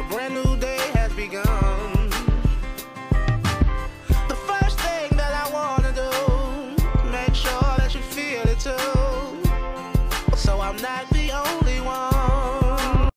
brand new day has begun. The first thing that I wanna do, make sure that you feel it too. So I'm not